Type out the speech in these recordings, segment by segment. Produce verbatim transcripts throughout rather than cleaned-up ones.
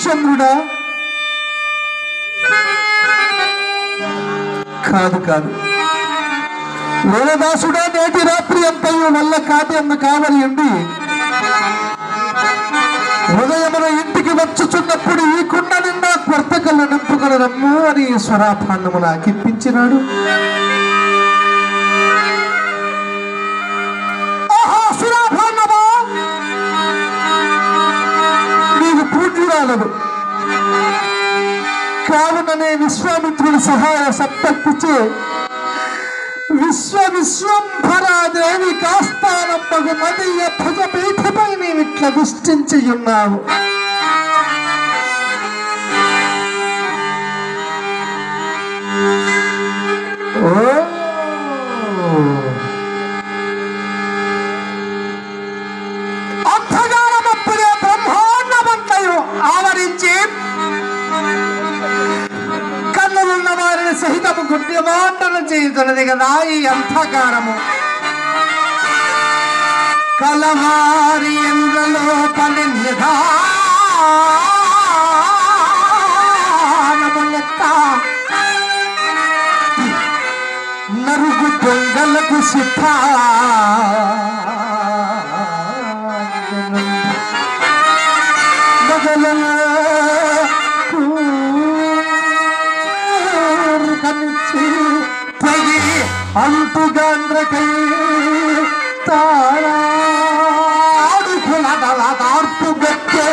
హరిశ్చంద్రుడా? కాదు కాదు. వేదదాసుడా, నేటి రాత్రి అంతయు వల్ల కావ్యన్న కావలి ఉండి ఉదయమున ఇంటికి వచ్చుచున్నప్పుడు ఈ కుండ నిండా వర్తకల్ల నింపుకొనరమ్ము అని స్వరాభాండము నాకిప్పించినాడు. ఆహా సురాభాండమా, నీవు పూజ్యురాలవు కావుననే విశ్వామిత్రుని సహాయ సప్తర్పిచే విశ్వ విశ్వంభరాదేవి కాస్తానమ్మగు మదీయ భుజపీఠపై నీవిట్ల విష్టించి ఉన్నావు. ఓ అంతగానమప్పుడే బ్రహ్మాండమంతయు ఆవరించి కన్నులున్న వారిని సహితము గుడ్డిమాటలు చేయుతున్నది కదా ఈ అంధకారము. కలవారి ఎంద్రలోపలి నిధానములెత్త నరుగు దొంగలకు సిద్ధ అంటుగాండ్రకై తారాడుకులదలదార్పు గట్టె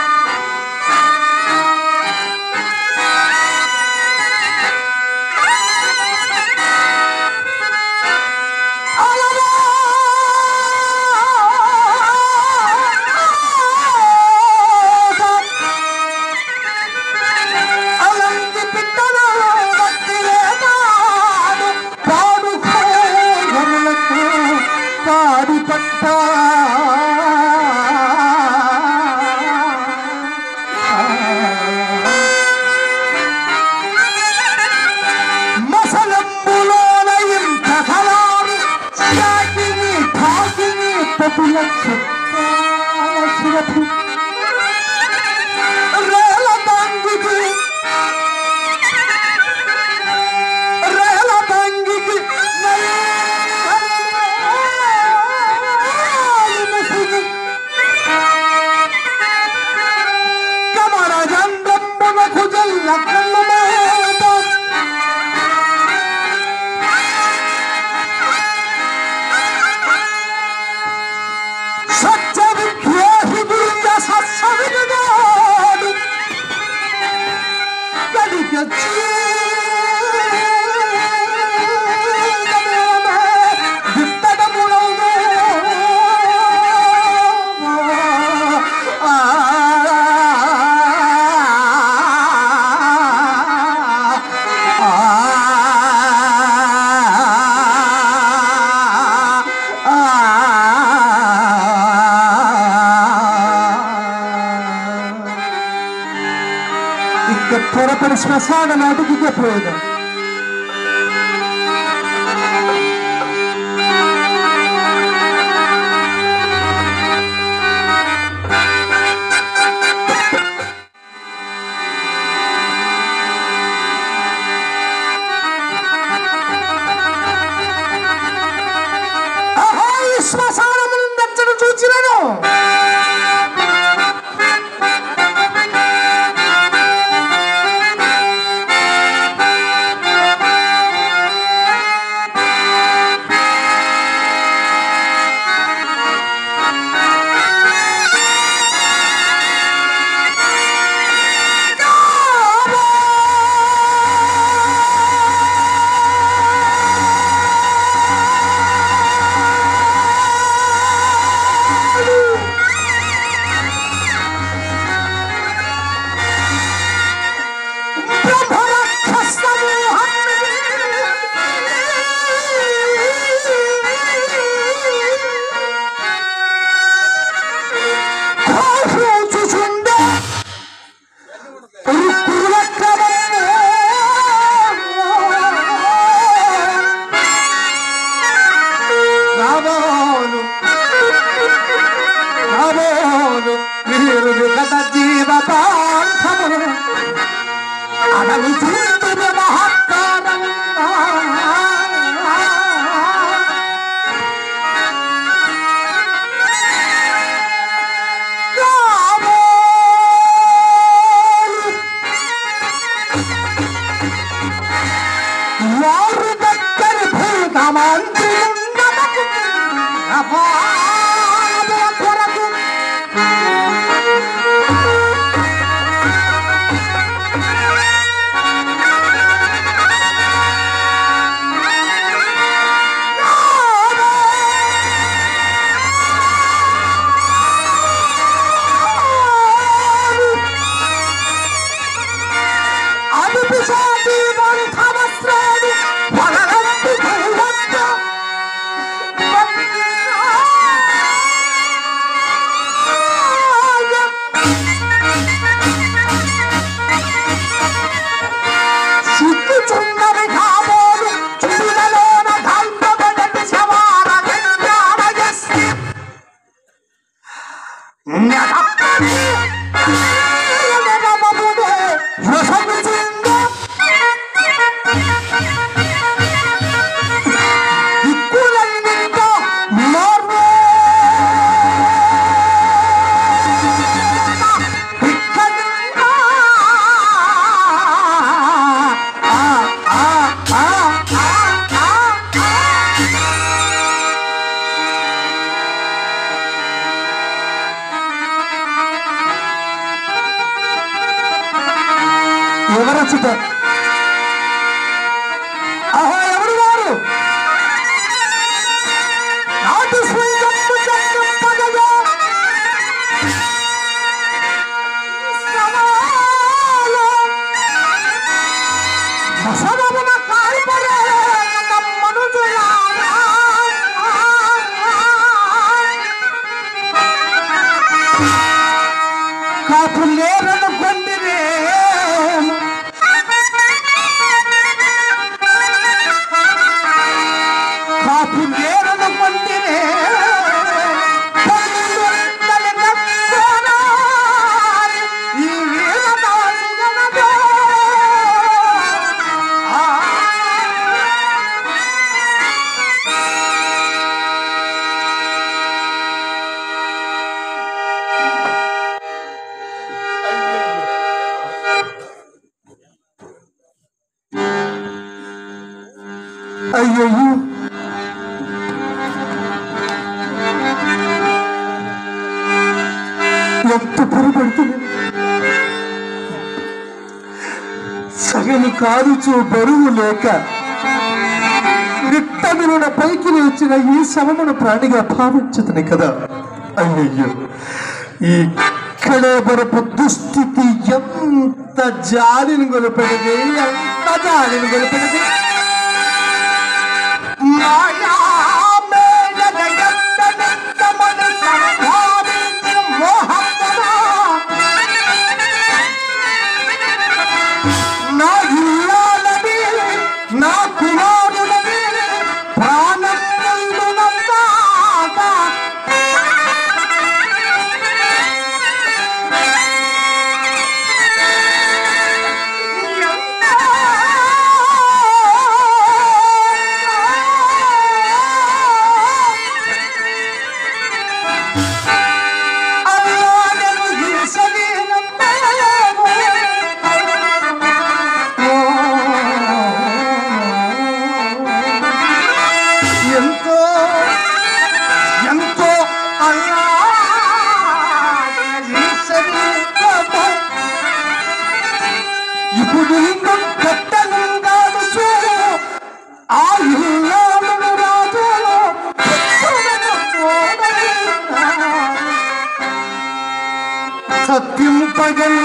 త్వరపడి శ్మశాన నాటికి పోయేదా. శ్మశానమును దచ్చను చూచినను మంత్రి కొరకు ఎవరచ్చుట ఆహా ఎవరు వారు నాటి శ్రీగంపు చంపగగా సమాన కాల్పడే మనుజులారా కాపు లేరను కొండిరే అయ్యో ఎంత పొరపడుతుంది సగము కాలుచు బరువు లేక నిట్టమిన పైకి వచ్చిన ఈ శవమును ప్రాణిగా భావించుతుంది కదా. అయ్యయ్యో ఈ కళేబరపు దుస్థితి ఎంత జాలిని గొలిపెడిది, ఎంత జాలిని గొలిపెడిది. మాయా నా ఇల్లాలని నా కుమారులని ప్రాణం సత్యం పగల్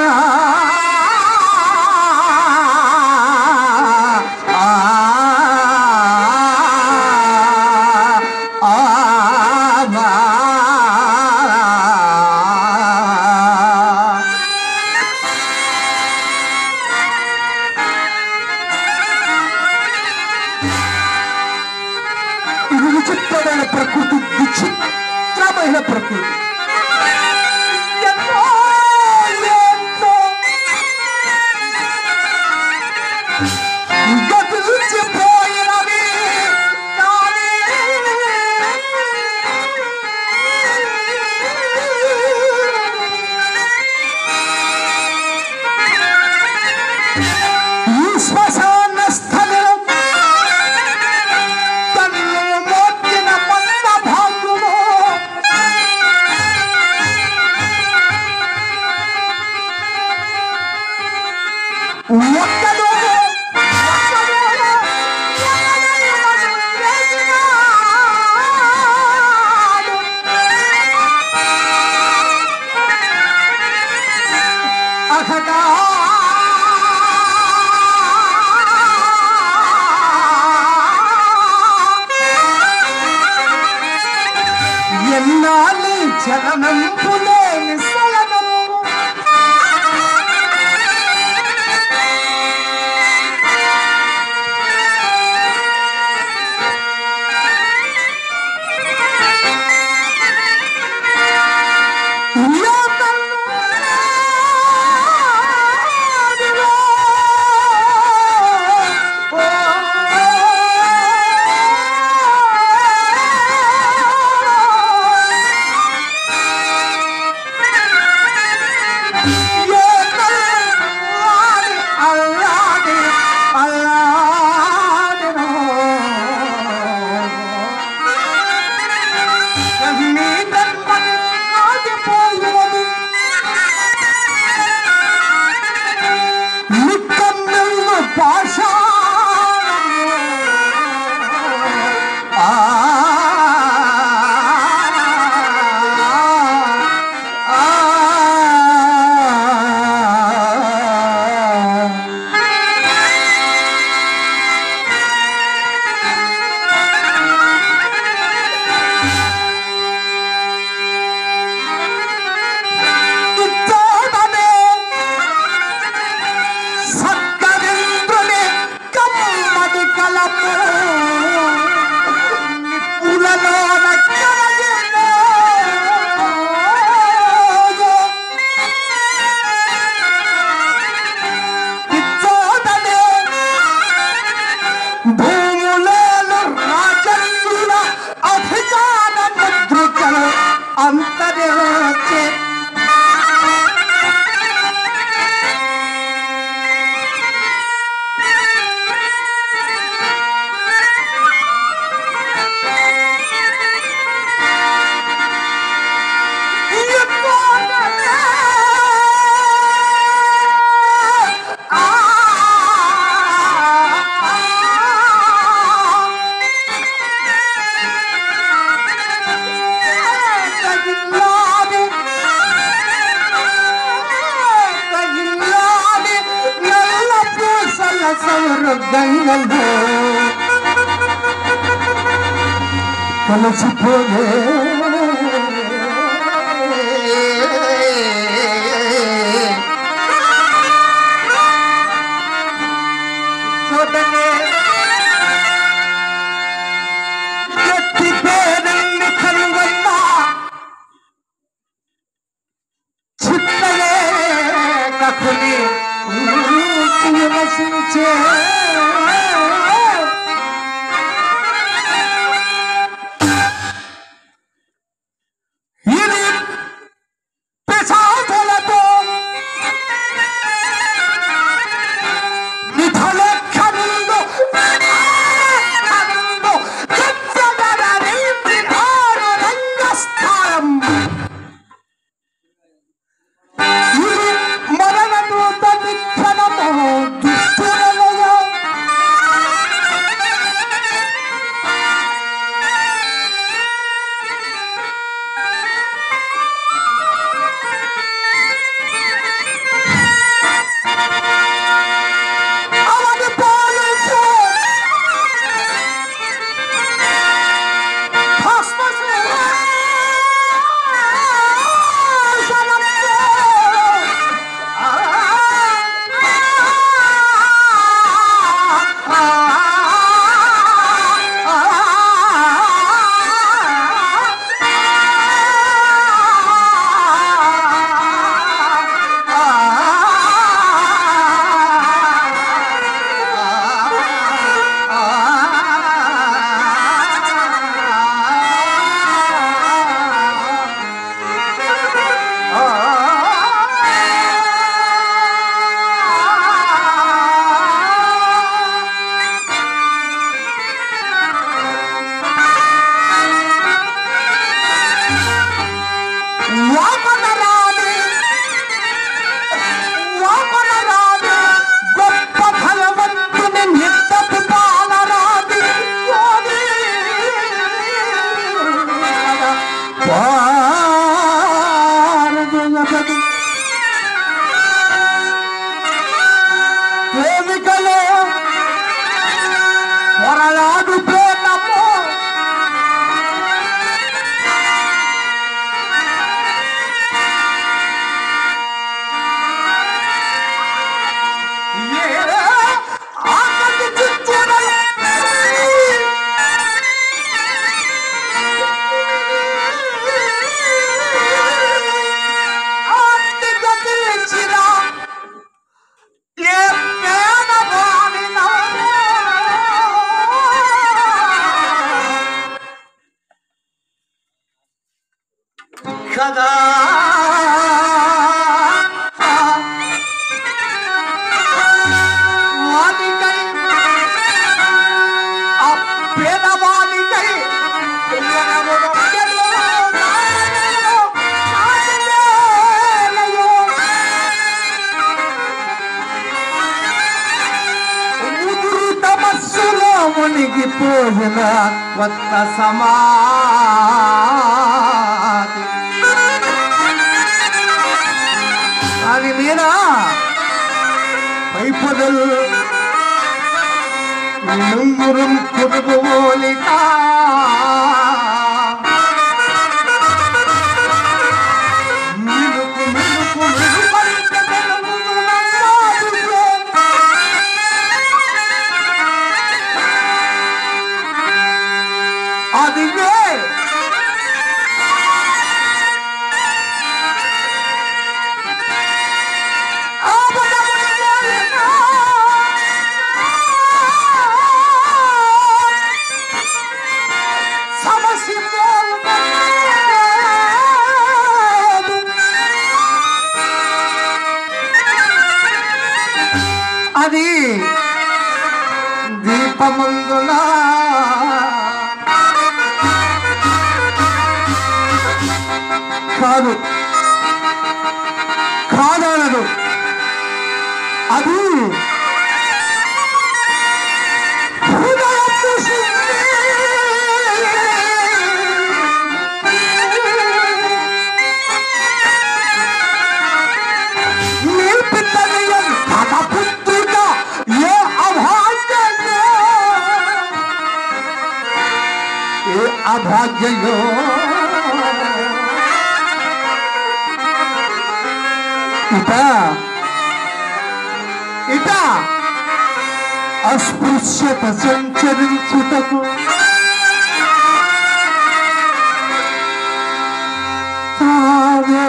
ఇది విచిత్రమైన ప్రకృతి, విచిత్రమైన ప్రకృతి. కలిసిపోయే చోటనే ఎత్తి పేరుల్ని కనుగొన్నా చిత్తలే కకుని నశించే ఇది ప్రసాదలతో నిధల కనుందో కనుందో చెత్తగలని విధాన రంగస్థానం ఇది మరణదూత నిత్యనమో దుష్టులయ అవని పాలించు వామనరాని వామనరాని గొప్ప భగవంతుని నిద్దపు పాలరాని పారదులపది వేదికలో పొరలాడు ప్రేమము కదా వానికై ఆ పేదవానికై ముదురు తమస్సులో మునిగిపోయిన కొత్త సమాధి దాని మీద పైపదలు నుంగురం కురుబోలిక మిలుకు మిలుకు మిలుకంత వెలుగుతున్నన్నాడు. అదిగే అది దీపమందున కాదు కాదనదు అది హృదయపు శుద్ధి. నిల్పితనియన్ తన పుత్రిక ఏ అభాగ్యమో ఏ అభాగ్యయో ఇట ఇట అస్పృశ్యత సంచరించుటకు తావే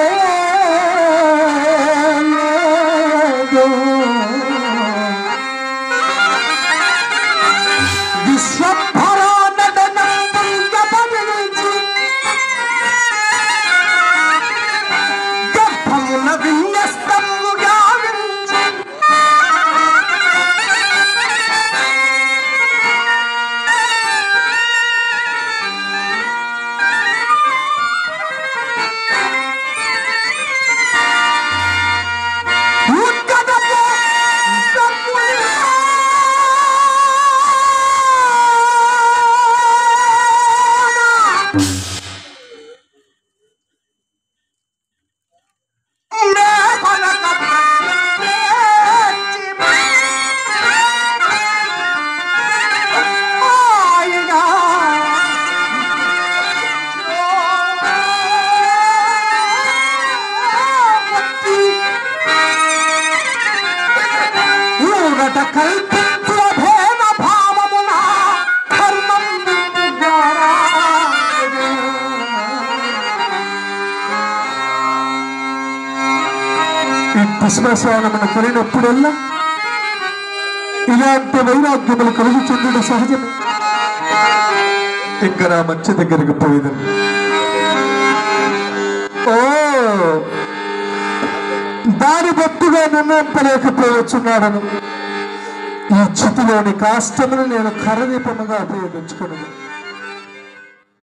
శ్మశానమును కలిగినప్పుడల్లా ఇలాంటి వైరాగ్యములు కలిగి చెందడం సహజమే. ఇంకా నా మంచి దగ్గరికి పోయేదని ఓ దాని బొత్తుగా నిర్ణయింపలేకపోవచ్చున్నాడను ఈ చితిలోని కాష్టమును నేను కరదీపముగా ఉపయోగించుకున్నాను.